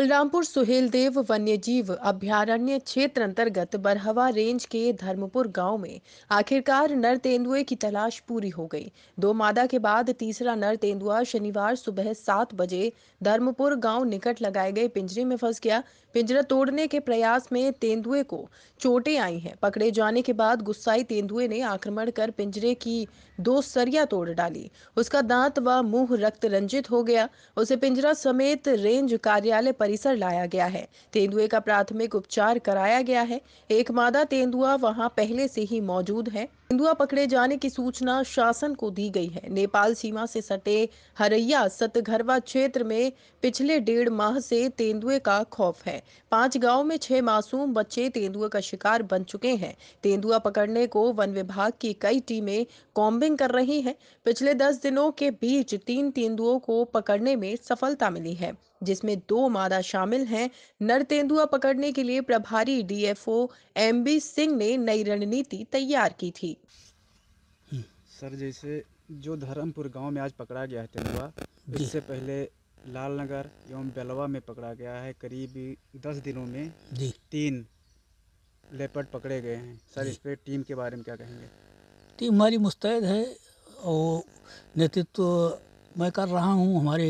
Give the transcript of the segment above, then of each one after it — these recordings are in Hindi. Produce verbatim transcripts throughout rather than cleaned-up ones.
बलरामपुर सुहेलदेव वन्यजीव अभयारण्य क्षेत्र अंतर्गत बरहवा रेंज के धर्मपुर गांव में आखिरकार नर तेंदुए की तलाश पूरी हो गई। दो मादा के बाद तीसरा नर तेंदुआ शनिवार सुबह सात बजे धर्मपुर गांव निकट लगाए गए पिंजरे में फंस गया। पिंजरा तोड़ने के प्रयास में तेंदुए को चोटें आई हैं। पकड़े जाने के बाद गुस्साई तेंदुए ने आक्रमण कर पिंजरे की दो सरियां तोड़ डाली। उसका दांत व मुंह रक्त रंजित हो गया। उसे पिंजरा समेत रेंज कार्यालय परिसर लाया गया है। तेंदुए का प्राथमिक उपचार कराया गया है। एक मादा तेंदुआ वहां पहले से ही मौजूद है। तेंदुआ पकड़े जाने की सूचना शासन को दी गई है। नेपाल सीमा से सटे हरैया सतघरवा क्षेत्र में पिछले डेढ़ माह से तेंदुए का खौफ है। पांच गांव में छह मासूम बच्चे तेंदुए का शिकार बन चुके हैं। तेंदुआ पकड़ने को वन विभाग की कई टीमें कॉम्बिंग कर रही हैं। पिछले दस दिनों के बीच तीन तेंदुओं को पकड़ने में सफलता मिली है, जिसमें दो मादा शामिल हैं। नर तेंदुआ पकड़ने के लिए प्रभारी डीएफओ एमबी सिंह ने नई रणनीति तैयार की थी। सर, जैसे जो धर्मपुर गांव में आज पकड़ा गया है तेंदुआ, इससे पहले लालनगर एवं बेलवा में पकड़ा गया है। करीब दस दिनों में जी तीन लेपर्ड पकड़े गए हैं। सर, इस पे टीम के बारे में क्या कहेंगे? टीम हमारी मुस्तैद है और नेतृत्व मैं कर रहा हूं। हमारे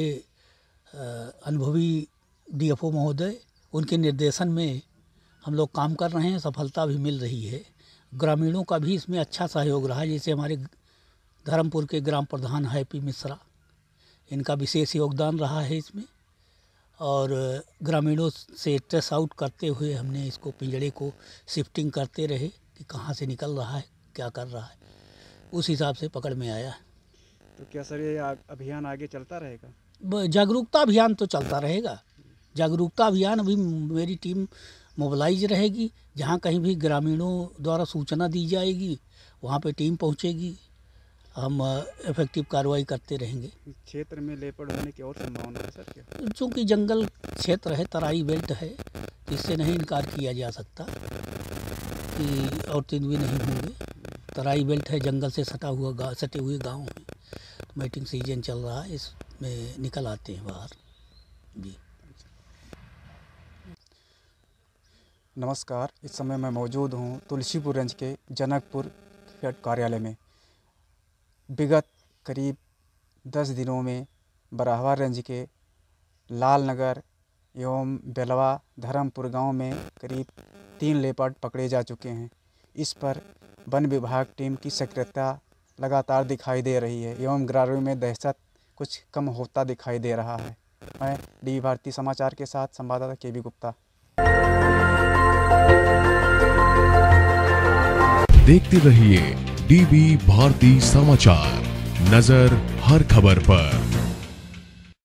अनुभवी डीएफओ महोदय, उनके निर्देशन में हम लोग काम कर रहे हैं। सफलता भी मिल रही है। ग्रामीणों का भी इसमें अच्छा सहयोग रहा। जैसे हमारे धर्मपुर के ग्राम प्रधान हैप्पी मिश्रा, इनका विशेष योगदान रहा है इसमें। और ग्रामीणों से ट्रेस आउट करते हुए हमने इसको पिंजड़े को शिफ्टिंग करते रहे कि कहाँ से निकल रहा है, क्या कर रहा है, उस हिसाब से पकड़ में आया। तो क्या सर ये अभियान आगे चलता रहेगा? जागरूकता अभियान तो चलता रहेगा। जागरूकता अभियान अभी मेरी टीम मोबिलाइज रहेगी। जहाँ कहीं भी ग्रामीणों द्वारा सूचना दी जाएगी, वहाँ पे टीम पहुँचेगी। हम इफेक्टिव कार्रवाई करते रहेंगे। क्षेत्र में लेपर्ड होने की और संभावना है सर क्या? चूँकि जंगल क्षेत्र है, तराई बेल्ट है, इससे नहीं इनकार किया जा सकता कि और तेंदुए नहीं होंगे। तराई बेल्ट है, जंगल से सटा हुआ गाँव, सटे हुए गाँव हैं। तो मैटिंग सीजन चल रहा है, इसमें निकल आते हैं बाहर जी। नमस्कार, इस समय मैं मौजूद हूँ तुलसीपुर रेंज के जनकपुर हेड कार्यालय में। विगत करीब दस दिनों में बरहवा रेंज के लालनगर एवं बेलवा धर्मपुर गांव में करीब तीन लेपर्ड पकड़े जा चुके हैं। इस पर वन विभाग टीम की सक्रियता लगातार दिखाई दे रही है एवं ग्रामीणों में दहशत कुछ कम होता दिखाई दे रहा है। मैं डी भारती समाचार के साथ संवाददाता के बी गुप्ता। देखते रहिए डीबी भारती समाचार, नजर हर खबर पर।